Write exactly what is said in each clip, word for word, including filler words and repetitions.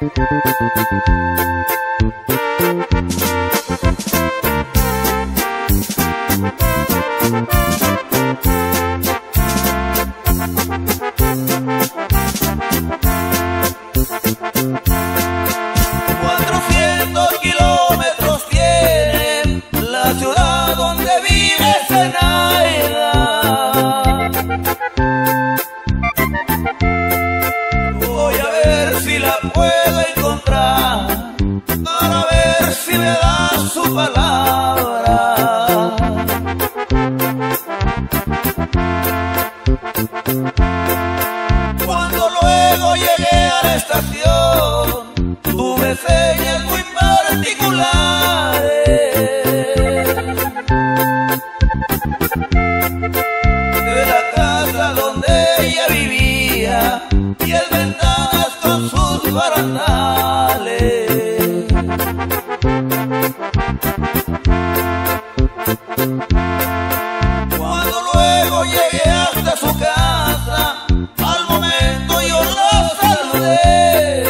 Cuatrocientos kilómetros tiene la ciudad donde vive Zenaida. Voy a ver si la puedo encontrar, para ver si me da su palabra. Cuando luego llegué a la estación, tuve señas muy particulares de la casa donde ella vivía y el ventanas con sus barandales. Cuando luego llegué hasta su casa, al momento yo la saludé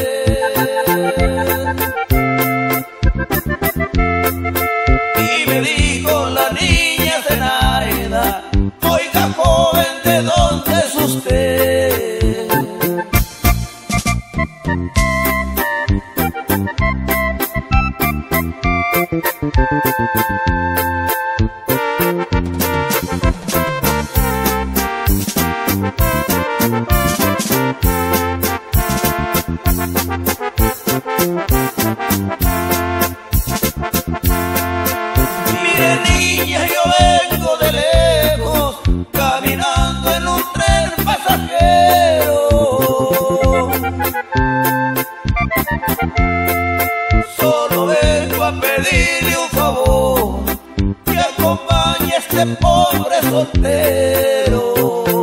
y me dijo la niña Zenaida: oiga, joven, ¿de dónde es usted? Mire, niña, yo vengo de lejos, caminando en un tren pasajero. Solo vengo a pedirle un favor, que acompañe a este pobre soltero.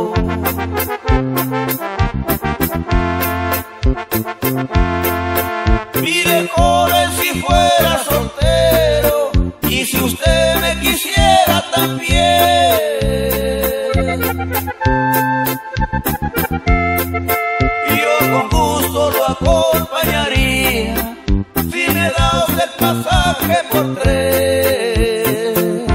Mire, joven, si fuera soltero y si usted me quisiera también, yo con gusto lo acompañaría, si me da usted pasaje por tren.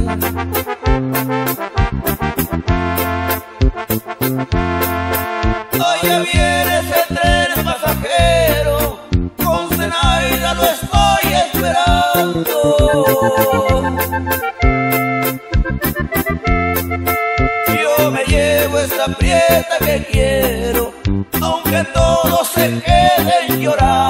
Allá viene ese tren pasajero, con Zenaida lo estoy esperando. Yo me llevo esta prieta que quiero, aunque todos se queden llorando.